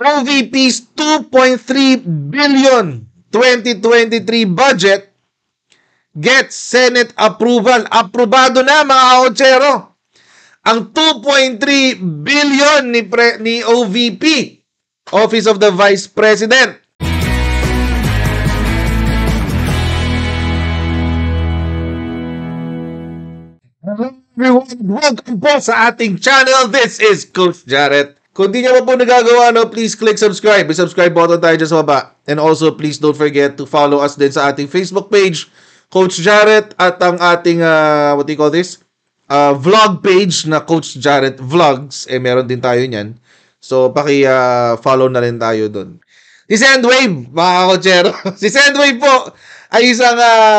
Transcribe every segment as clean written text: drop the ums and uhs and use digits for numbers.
OVP's 2.3 billion 2023 budget gets Senate approval. Aprobado na mga kaotsero. Ang 2.3 billion ni OVP, Office of the Vice President. Hello everyone, welcome po sa ating channel. This is Coach Jarrett. Kung di nyo pa po nagagawa, please click subscribe. May subscribe button tayo dyan sa baba. And also, please don't forget to follow us din sa ating Facebook page, Coach Jarrett, at ang ating, what do you call this? Vlog page na Coach Jarrett Vlogs. Meron din tayo niyan. So, follow na rin tayo doon. Si Sendwave, mga kakotsero. Si Sendwave po ay isang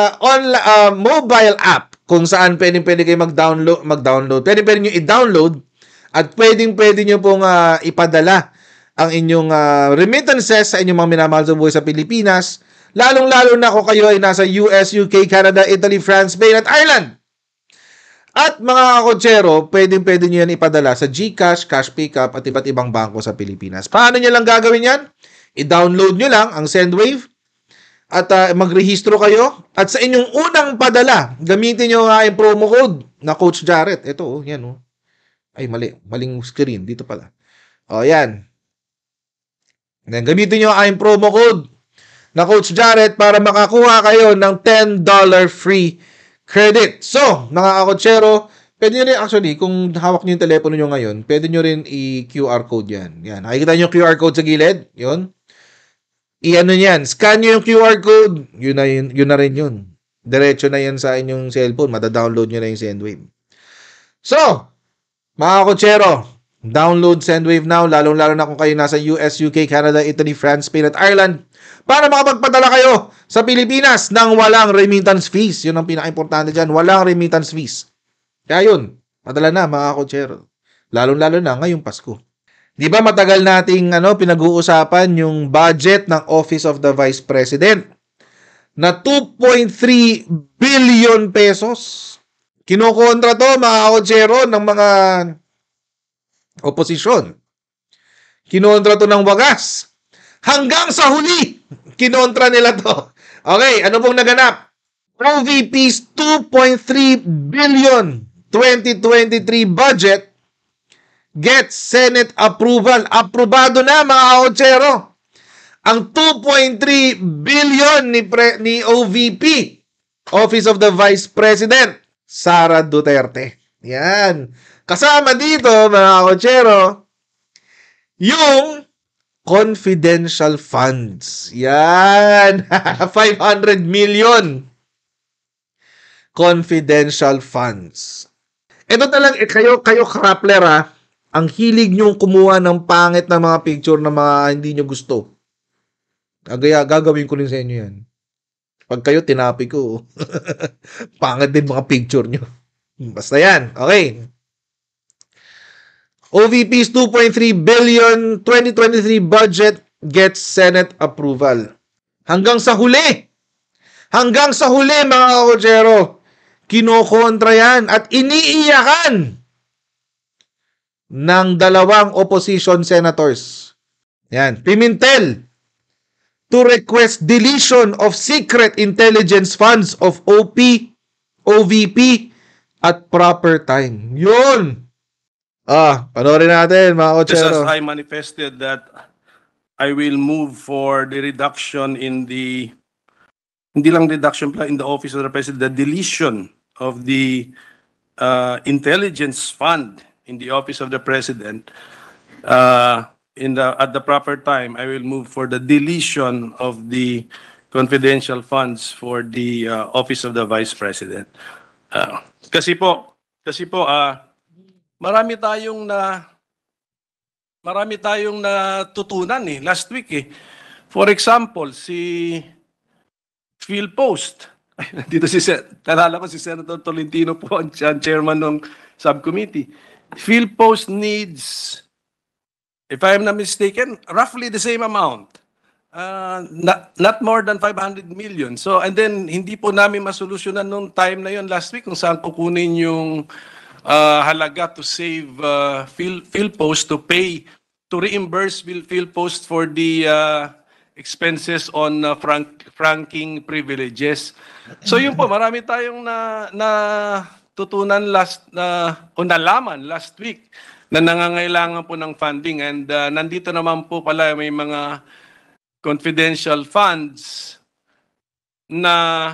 mobile app kung saan pwede kayo mag-download. Pwede nyo i-download at pwede nyo pong ipadala ang inyong remittances sa inyong mga minamahal sa buhay sa Pilipinas. Lalong-lalo na kung kayo ay nasa US, UK, Canada, Italy, France, Spain at Ireland. At mga kakotsero, pwede nyo yan ipadala sa GCash, Cash Pickup at iba't ibang bangko sa Pilipinas. Paano nyo lang gagawin yan? I-download nyo lang ang Sendwave at magrehistro kayo. At sa inyong unang padala, gamitin nyo ang promo code na Coach Jarrett. Ito, yan o. Ay, maling screen. Dito pala. O, yan. Gamitin nyo ang promo code na Coach Jarrett para makakuha kayo ng $10 free credit. So, mga kakotsero, pwede nyo rin actually, kung hawak nyo yung telepono nyo ngayon, pwede nyo rin i-QR code yan. Yan. Nakikita nyo yung QR code sa gilid? Yun. I-ano yan. Scan nyo yung QR code. Yun na rin yun. Diretso na yan sa inyong cellphone. Mata-download nyo na yung Sendwave. So, mga kakotsero, download Sendwave now, lalong-lalo na kung kayo nasa US, UK, Canada, Italy, France, Spain at Ireland para makapagpadala kayo sa Pilipinas ng walang remittance fees. Yun ang pinaka-importante dyan, walang remittance fees. Kaya yun, padala na mga kakotsero. Lalong-lalo na ngayong Pasko. Di ba matagal nating pinag-uusapan yung budget ng Office of the Vice President na 2.3 billion pesos. Kinokontra to mga kakotsero ng mga oposisyon. Kinontra to ng wagas. Hanggang sa huli, kinontra nila to. Okay, ano pong naganap? OVP's 2.3 billion 2023 budget gets Senate approval. Aprobado na mga kakotsero. Ang 2.3 billion ni OVP, Office of the Vice President, Sara Duterte. Yan. Kasama dito, mga kakotsero, yung confidential funds. Yan. 500 million confidential funds. Ito talagang, kayo Krappler ang hilig nyong kumuha ng pangit na mga picture na mga hindi nyo gusto. Gagawin ko rin sa inyo yan. Pag kayo, tinapi ko. Pangit din mga picture nyo. Basta yan. Okay. OVP's 2.3 billion 2023 budget gets Senate approval. Hanggang sa huli, mga kakotsero, kinokontra yan at iniiyakan ng dalawang opposition senators. Yan. Pimentel to request deletion of secret intelligence funds of OVP at proper time. Yun. Panoorin natin mga kakotsero. As I manifested that I will move for the reduction in the, hindi lang reduction pala in the Office of the President, the deletion of the intelligence fund in the Office of the President. At the proper time, I will move for the deletion of the confidential funds for the Office of the Vice President. Kasi po, marami tayong natutunan last week . For example, si Phil Post. Dito talala ko si Senator Tolentino po, ang chairman ng subcommittee. Phil Post needs, if I am not mistaken, roughly the same amount. Not more than 500 million. So, and then, hindi po namin masolusyonan nung time na yon last week kung saan kukunin yung halaga to save Phil Post to pay to reimburse PhilPost for the expenses on franking privileges. So yun po, marami tayong na tutunan o nalaman last week na nangangailangan po ng funding, and nandito naman po pala may mga confidential funds na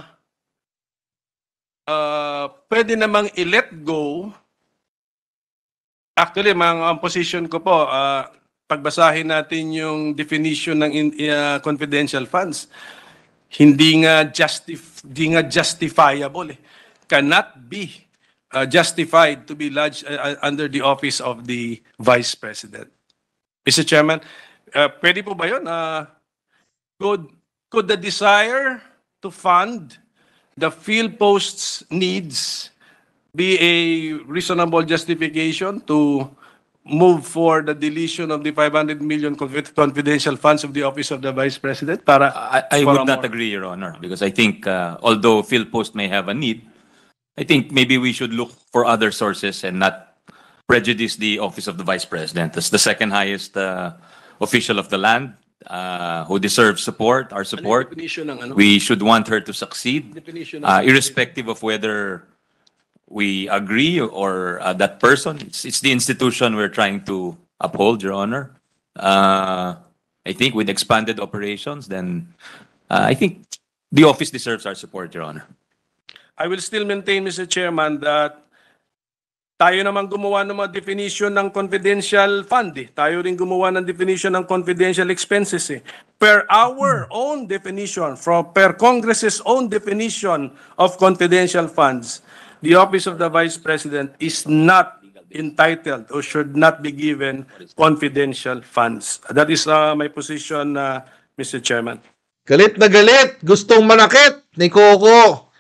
pwede namang i-let go. Actually, ang position ko po, pagbasahin natin yung definition ng confidential funds, hindi nga justifiable. Cannot be justified to be lodged under the office of the Vice President. Mr. Chairman, pwede po ba yun? Could the desire to fund the PhilPost's needs be a reasonable justification to move for the deletion of the 500 million confidential funds of the Office of the Vice President? I would not agree, Your Honor, because I think although PhilPost may have a need, I think maybe we should look for other sources and not prejudice the Office of the Vice President as the second highest official of the land who deserves support, our support. We should want her to succeed, irrespective of whether we agree or that person. It's the institution we're trying to uphold, Your Honor. I think with expanded operations, then I think the office deserves our support, Your Honor. I will still maintain, Mr. Chairman, that tayo naman gumawa ng mga definition ng confidential fund. Tayo rin gumawa ng definition ng confidential expenses. Per our own definition, per Congress's own definition of confidential funds, the Office of the Vice President is not entitled or should not be given confidential funds. That is my position, Mr. Chairman. Galit na galit, gustong manakit ni Coco.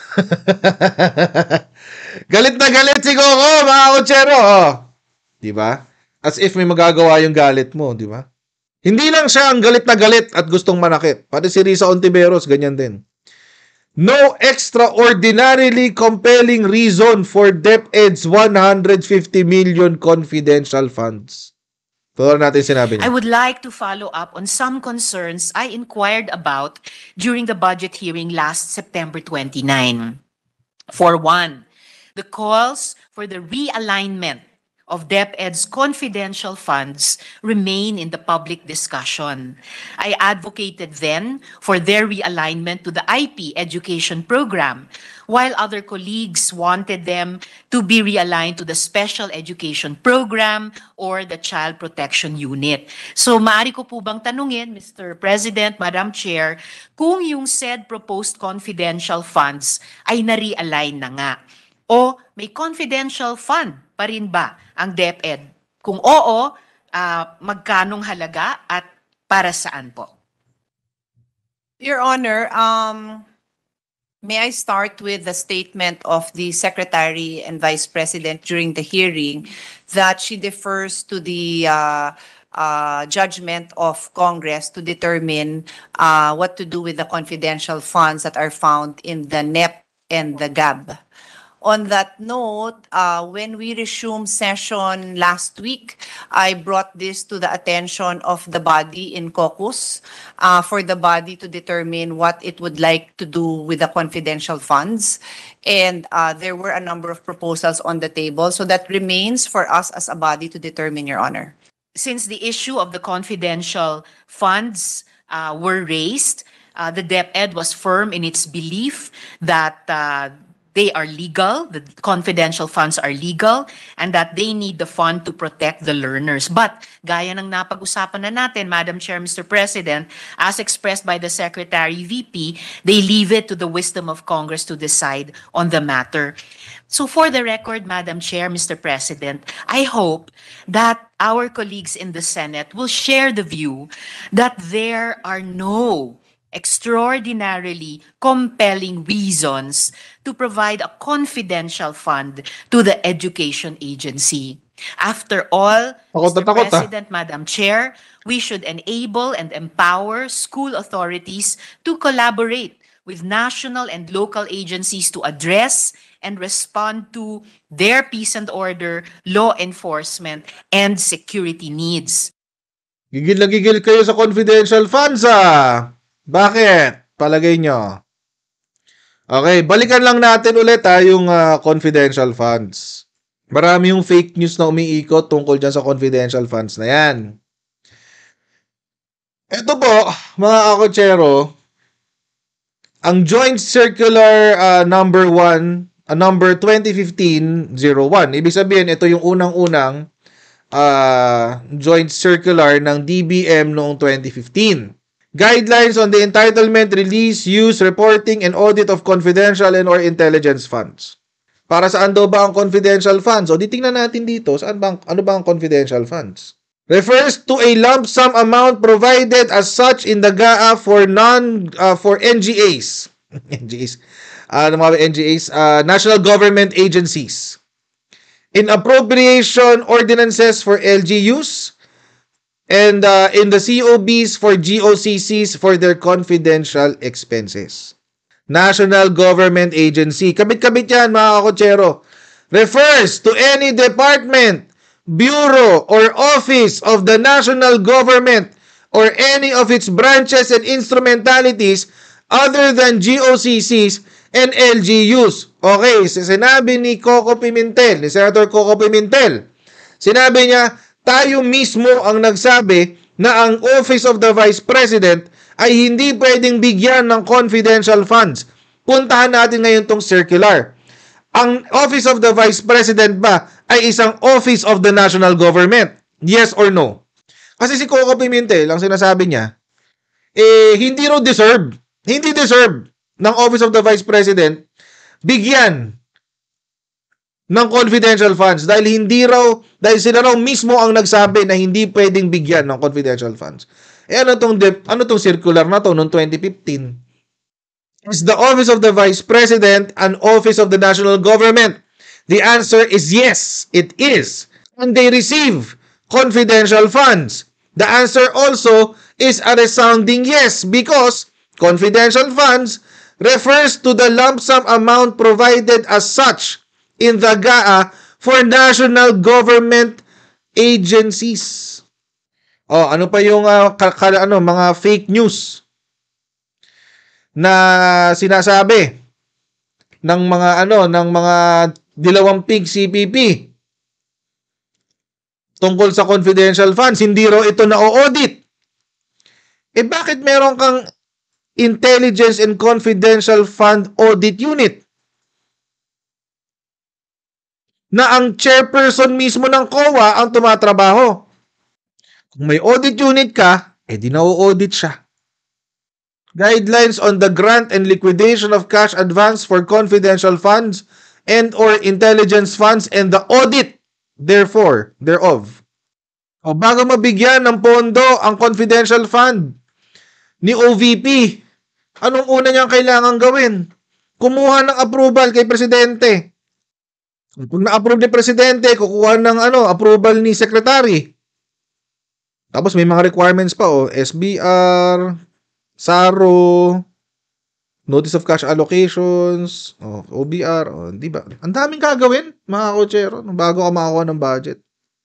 Galit na galit si Coco, mga kotsero. Oh. Di ba? As if may magagawa yung galit mo, di ba? Hindi lang siya ang galit na galit at gustong manakit. Pati si Risa Ontiveros, ganyan din. No extraordinarily compelling reason for DepEd's 150 million confidential funds. Pero natin sinabi niya. I would like to follow up on some concerns I inquired about during the budget hearing last September 29. For one, the calls for the realignment of DepEd's confidential funds remain in the public discussion. I advocated then for their realignment to the IP education program, while other colleagues wanted them to be realigned to the special education program or the child protection unit. So maaari ko po bang tanungin, Mr. President, Madam Chair, kung yung said proposed confidential funds ay na-realign na nga? O may confidential fund pa rin ba ang DepEd? Kung oo, magkanong halaga at para saan po? Your Honor, may I start with the statement of the Secretary and Vice President during the hearing that she defers to the judgment of Congress to determine what to do with the confidential funds that are found in the NEP and the GAB. On that note, when we resumed session last week, I brought this to the attention of the body in caucus for the body to determine what it would like to do with the confidential funds. And there were a number of proposals on the table. So that remains for us as a body to determine, Your Honor. Since the issue of the confidential funds were raised, the DepEd was firm in its belief that they are legal, the confidential funds are legal, and that they need the fund to protect the learners. But, gaya ng napag-usapan na natin, Madam Chair, Mr. President, as expressed by the Secretary VP, they leave it to the wisdom of Congress to decide on the matter. So for the record, Madam Chair, Mr. President, I hope that our colleagues in the Senate will share the view that there are no extraordinarily compelling reasons to provide a confidential fund to the education agency. After all, Mr. President, Madam Chair, we should enable and empower school authorities to collaborate with national and local agencies to address and respond to their peace and order, law enforcement, and security needs. Gigil na gigil kayo sa confidential funds, Bakit? Palagay nyo. Okay, balikan lang natin ulit, yung confidential funds. Marami yung fake news na umiikot tungkol dyan sa confidential funds na yan. Ito po, mga kakotsero, ang Joint Circular number 2015-01. Ibig sabihin, ito yung unang-unang Joint Circular ng DBM noong 2015. Guidelines on the entitlement, release, use, reporting, and audit of confidential and or intelligence funds. Para saan daw ba ang confidential funds? O, tingnan natin dito, ano ba ang confidential funds? Refers to a lump sum amount provided as such in the GAA for NGAs. NGAs. Mga NGAs, National Government Agencies. In appropriation ordinances for LGUs and in the COBs for GOCCs for their confidential expenses. National Government Agency. Kabit-kabit yan, mga kakotsero. Refers to any department, bureau, or office of the national government or any of its branches and instrumentalities other than GOCCs and LGUs. Okay, sinabi ni Coco Pimentel, ni Senator Coco Pimentel, sinabi niya, tayo mismo ang nagsabi na ang Office of the Vice President ay hindi pwedeng bigyan ng confidential funds. Puntahan natin ngayon tong circular. Ang Office of the Vice President ba ay isang Office of the National Government? Yes or no? Kasi si Coco Pimentel, ang sinasabi niya, hindi deserve ng Office of the Vice President bigyan ng confidential funds dahil sila raw mismo ang nagsabi na hindi pwedeng bigyan ng confidential funds. Ano tong circular na to noong 2015? Is the Office of the Vice President an Office of the National Government? The answer is yes, it is. And they receive confidential funds. The answer also is a resounding yes because confidential funds refers to the lump sum amount provided as such in the GAA for national government agencies. Ano pa yung mga fake news na sinasabi ng mga dilawampig CPP tungkol sa confidential funds, hindi raw ito na-audit. Bakit meron kang Intelligence and Confidential Fund Audit Unit na ang chairperson mismo ng COA ang tumatrabaho? Kung may audit unit ka, di na-audit siya. Guidelines on the grant and liquidation of cash advance for confidential funds and or intelligence funds and the audit thereof. Bago mabigyan ng pondo ang confidential fund ni OVP, anong una niyang kailangan gawin? Kumuha ng approval kay Presidente. Kung na-approve ni Presidente, kukuha ng approval ni Secretary. Tapos may mga requirements pa, SBR, SARO, Notice of Cash Allocations, OBR, di ba? Ang daming gagawin, mga kotsero, bago ka makakuha ng budget.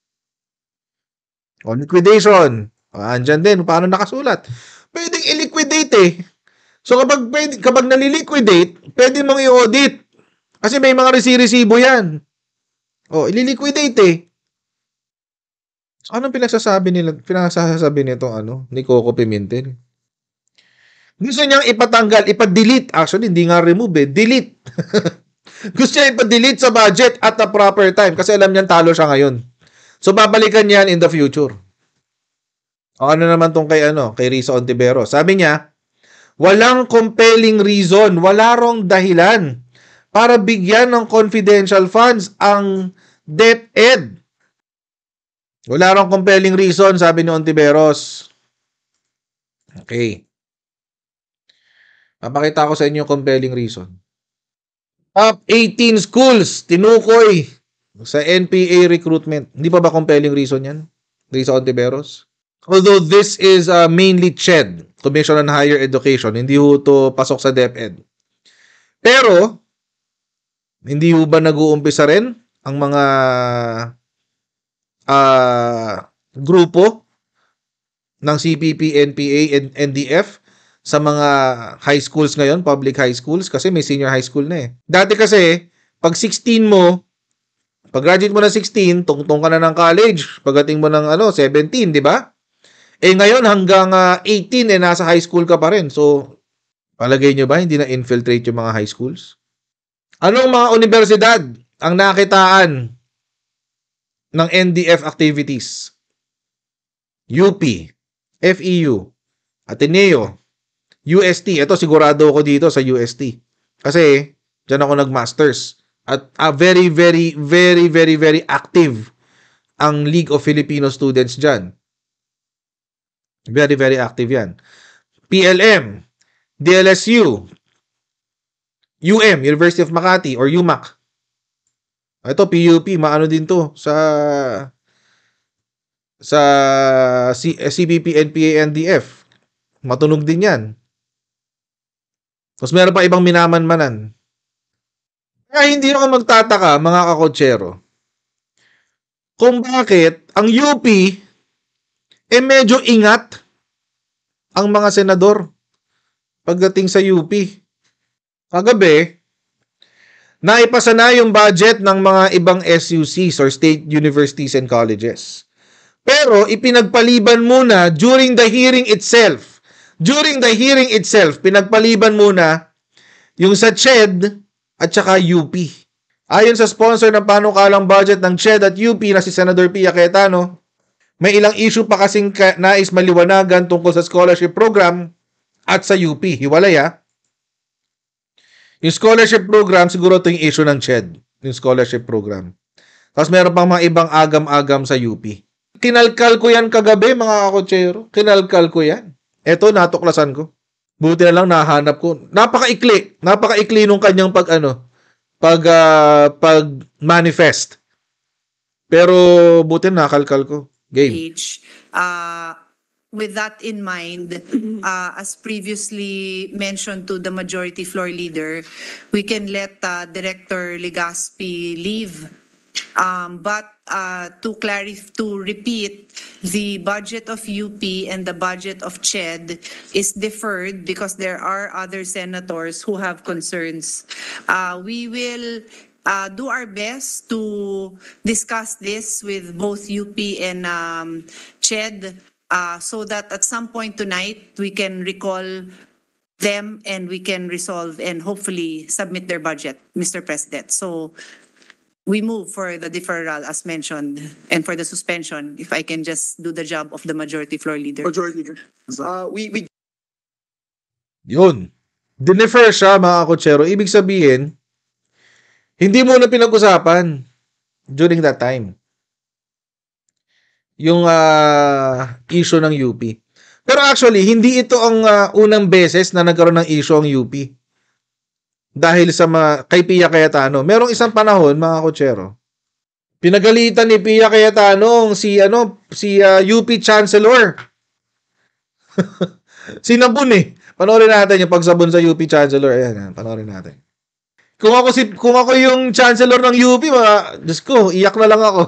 Liquidation. Andyan din, paano nakasulat? Pwedeng i-liquidate So kapag naliliquidate, pwede mong i-audit. Kasi may mga resibo yan. Ililiquidate So, anong pinagsasabi nito ni Coco Pimentel? Gusto niyang ipatanggal, ipa-delete. Actually, hindi nga remove delete. Gusto niya ipa-delete sa budget at the proper time kasi alam niyang talo siya ngayon. So, babalikan niyan in the future. Ano naman tong kay Risa Ontiveros? Sabi niya, walang compelling reason, wala rong dahilan para bigyan ng confidential funds ang DepEd. Wala rong compelling reason, sabi ni Ontiveros. Okay. Papakita ko sa inyo yung compelling reason. Top 18 schools, tinukoy sa NPA recruitment. Hindi pa ba compelling reason yan? Risa Ontiveros? Although this is mainly CHED, Commission on Higher Education, hindi ho ito pasok sa DepEd. Pero, hindi ho ba nag-uumpisa rin ang mga grupo ng CPP, NPA, and NDF sa mga high schools ngayon, public high schools, kasi may senior high school na eh. Dati kasi, pag 16 mo, pag graduate mo na 16, tungtong ka na ng college. Pagdating mo ng 17, di ba? Eh ngayon hanggang 18 nasa high school ka pa rin. So, palagay nyo ba hindi na infiltrate yung mga high schools? Anong mga universidad ang nakitaan ng NDF activities? UP, FEU, Ateneo, UST. Ito sigurado ako dito sa UST. Kasi diyan ako nag-masters. At very, very, very, very, very active ang League of Filipino Students dyan. Very, very active yan. PLM, DLSU, University of Makati or UMAC. Ito, PUP, maano din to sa CPP, NPA, NDF. Matunog din yan. Tapos meron pa ibang minaman-manan. Kaya hindi ako magtataka, mga kakotsero, kung bakit ang UP medyo ingat ang mga senador pagdating sa UP. Kagabi, naipasa na yung budget ng mga ibang SUCs or State Universities and Colleges. Pero ipinagpaliban muna during the hearing itself. During the hearing itself, pinagpaliban muna yung sa CHED at saka UP. Ayon sa sponsor ng panukalang budget ng CHED at UP na si Senador Pia Cayetano, may ilang issue pa kasing nais maliwanagan tungkol sa scholarship program at sa UP. Hiwalay Yung scholarship program, siguro ito yung issue ng CHED. Yung scholarship program. Tapos meron pang mga ibang agam-agam sa UP. Kinalkal ko yan kagabi, mga kakotsero. Kinalkal ko yan. Eto, natuklasan ko. Buti na lang nahanap ko. Napaka-ikli. Napaka-ikli nung kanyang pag-manifest. Pero buti na nakalkal ko. Game. With that in mind, as previously mentioned to the majority floor leader, we can let Director Legaspi leave. But to repeat, the budget of UP and the budget of CHED is deferred because there are other senators who have concerns. We will do our best to discuss this with both UP and CHED so that at some point tonight we can recall them and we can resolve and hopefully submit their budget, Mr. President. So we move for the deferral as mentioned and for the suspension, if I can just do the job of the majority floor leader. Majority Leader. Yun. Dinefer siya, mga kotsero. Ibig sabihin, hindi mo na pinag-usapan during that time yung issue ng UP. Pero actually, hindi ito ang unang beses na nagkaroon ng issue ang UP. Dahil sa kay Pia Cayetano. Merong isang panahon, mga kotsero, pinagalitan ni Pia Cayetano si UP Chancellor. Sinabon Panoorin natin yung pagsabon sa UP Chancellor. Ayan, panoorin natin. Kung ako yung Chancellor ng UP, Diyos ko, iyak na lang ako.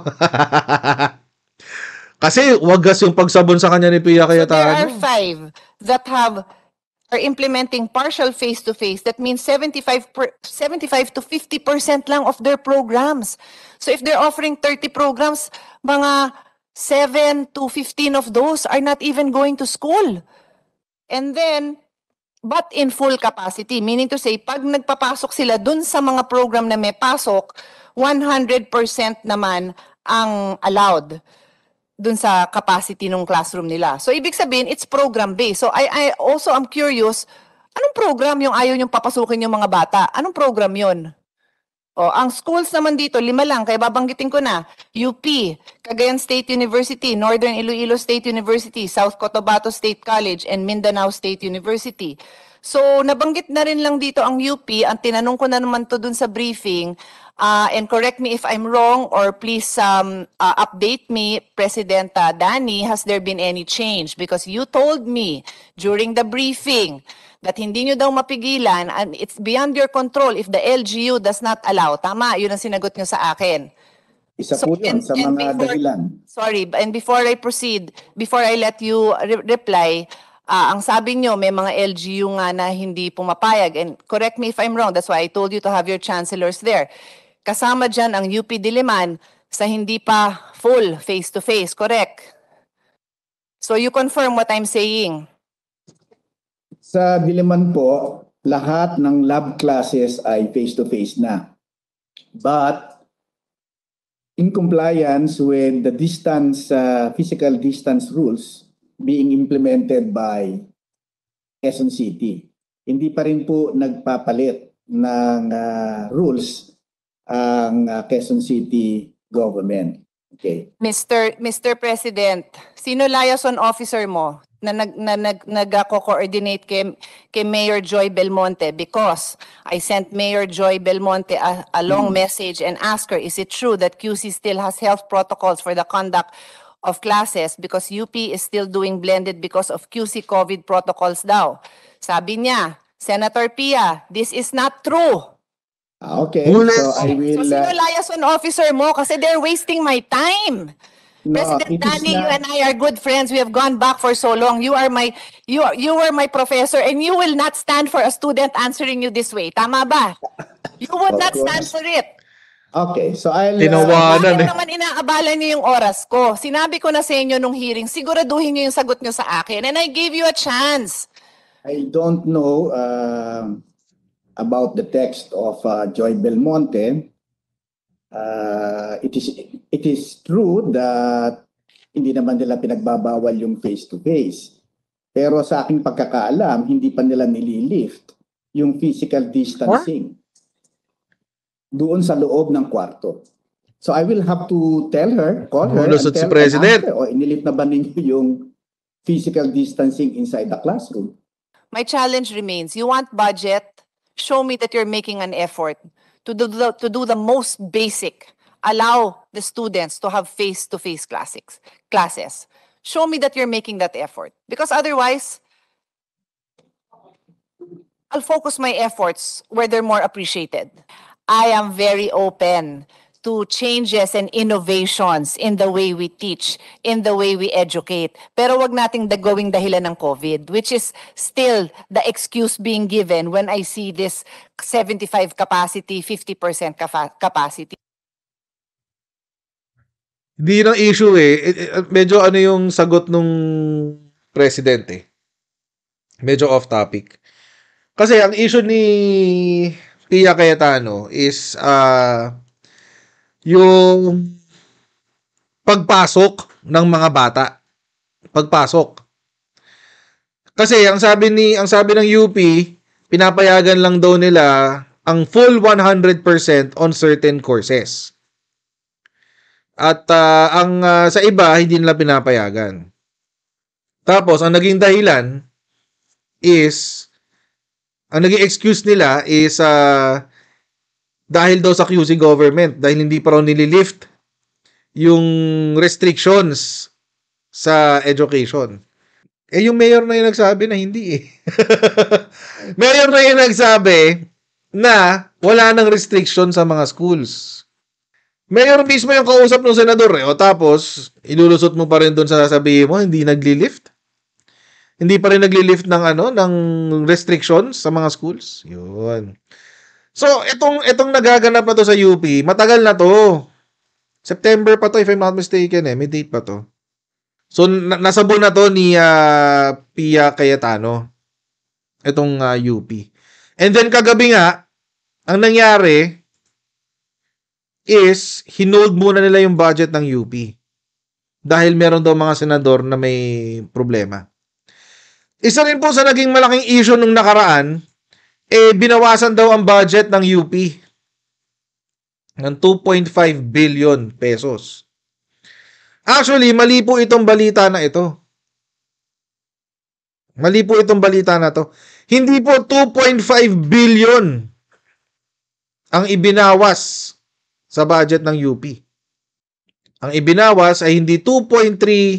Kasi wagas yung pagsabon sa kanya ni Pia Cayetano. So there are 5 that are implementing partial face-to-face. That means 75 to 50% lang of their programs. So if they're offering 30 programs, mga 7 to 15 of those are not even going to school. And then, but in full capacity, meaning to say, pag nagpapasok sila dun sa mga program na may pasok, 100% naman ang allowed dun sa capacity ng classroom nila. So, ibig sabihin, it's program-based. So, I also am curious, anong program yung ayaw niyong papasukin yung mga bata? Anong program yun? O, ang schools naman dito, 5 lang, kaya babanggitin ko na. UP, Cagayan State University, Northern Iloilo State University, South Cotabato State College, and Mindanao State University. So, nabanggit na rin lang dito ang UP. Ang tinanong ko na naman to dun sa briefing, and correct me if I'm wrong or please update me, President Danny, has there been any change? Because you told me during the briefing that hindi nyo daw mapigilan and it's beyond your control if the LGU does not allow. Tama, yun ang sinagot nyo sa akin. Isa So, po yun sa and mga before- dahilan. Sorry, and before I proceed, before I let you reply, ang sabi nyo, may mga LGU nga na hindi pumapayag. And correct me if I'm wrong, that's why I told you to have your chancellors there. Kasama dyan ang UP Diliman sa hindi pa full face-to-face, correct? So you confirm what I'm saying? Sa Diliman po, lahat ng lab classes ay face-to-face na. But in compliance with the physical distance rules being implemented by Quezon City, hindi pa rin po nagpapalit ng rules ang Quezon City government. Okay. Mr. President, sino liaison officer mo na nag-coordinate kay Mayor Joy Belmonte? Because I sent Mayor Joy Belmonte a long message and asked her, is it true that QC still has health protocols for the conduct of classes because UP is still doing blended because of QC COVID protocols daw? Sabi niya, Senator Pia, this is not true. Okay, Ulit. so I will... So sino liaison officer mo? Kasi they're wasting my time. no, President it is Danny, you not- and I are good friends. We have gone back for so long. You were my professor, and you will not stand for a student answering you this way. Tama ba? You would Of not stand course. for it. Okay, so I'll... Tinawanan Bakit eh. naman inaabala niyo yung oras ko? Sinabi ko na sa inyo nung hearing, siguraduhin niyo yung sagot niyo sa akin, and I gave you a chance. I don't know about the text of Joy Belmonte. It is true that hindi naman nila pinagbabawal yung face-to-face. Pero sa aking pagkakaalam, hindi pa nila nililift yung physical distancing doon sa loob ng kwarto. So I will have to call her and Lulusot si tell President. and ask her, o inilift na ba ninyo yung physical distancing inside the classroom? My challenge remains, you want budget, show me that you're making an effort to do the most basic, allow the students to have face-to-face classes. Show me that you're making that effort. Because otherwise, I'll focus my efforts where they're more appreciated. I am very open to changes and innovations in the way we teach, in the way we educate. Pero wag nating gawing dahilan ng COVID, which is still the excuse being given when I see this 75 capacity, 50% capacity. Hindi yun ang issue eh. Medyo ano yung sagot nung president eh. Medyo off topic. Kasi ang issue ni Pia Cayetano is yung pagpasok ng mga bata. Pagpasok. Kasi ang sabi ng UP, pinapayagan lang daw nila ang full 100% on certain courses. At sa iba, hindi nila pinapayagan. Tapos, ang naging dahilan is, ang naging excuse nila is dahil daw sa QC government, dahil hindi pa raw nililift yung restrictions sa education. Eh, yung mayor na yung nagsabi na hindi eh. Mayor na yung nagsabi na wala nang restriction sa mga schools. Mayor mismo yung kausap ng senador eh. O tapos, ilulusot mo pa rin doon sa sasabihin mo, hindi nagli-lift? Hindi pa rin nagli-lift ng restrictions sa mga schools? Yun. So, itong nagaganap na to sa UP, matagal na to. September pa to, if I'm not mistaken eh. May date pa to. So, nasabon na to ni Pia Cayetano. Itong UP. And then, kagabi nga, ang nangyari is, hinold muna nila yung budget ng UP. Dahil meron daw mga senador na may problema. Isa rin po sa naging malaking issue nung nakaraan, binawasan daw ang budget ng UP ng 2.5 billion pesos. Actually, mali po itong balita na ito. Mali po itong balita na to. Hindi po 2.5 billion ang ibinawas sa budget ng UP. Ang ibinawas ay hindi 2.3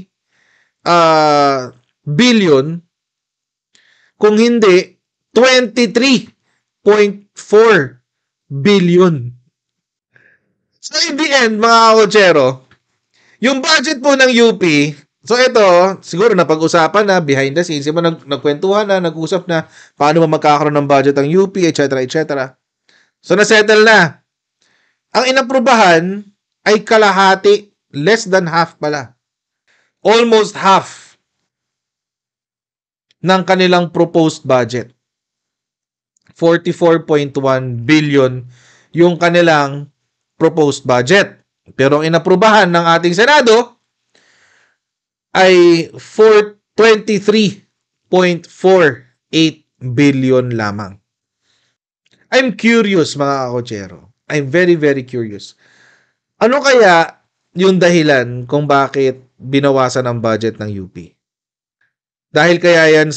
billion, kung hindi 23.4 billion. So in the end, mga kakotsero, yung budget po ng UP, so ito, siguro napag-usapan na behind the scenes, yung nagkwentuhan na, nag-usap na paano magkakaroon ng budget ang UP, etc. etc. So nasettle na. Ang inaprubahan ay kalahati, less than half pala. Almost half ng kanilang proposed budget. 44.1 billion yung kanilang proposed budget. Pero ang inaprubahan ng ating Senado ay 423.48 billion lamang. I'm curious, mga kakotsero. I'm very, very curious. Ano kaya yung dahilan kung bakit binawasan ang budget ng UP? Dahil kaya yan sa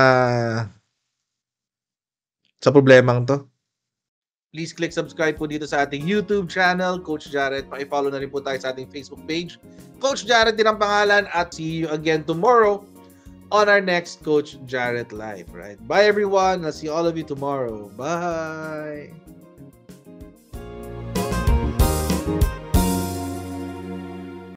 problemang to? Please click subscribe po dito sa ating YouTube channel, Coach Jared. Paki-follow na rin po tayo sa ating Facebook page. Coach Jared din ang pangalan at see you again tomorrow on our next Coach Jared Live. Right? Bye everyone. I'll see all of you tomorrow. Bye!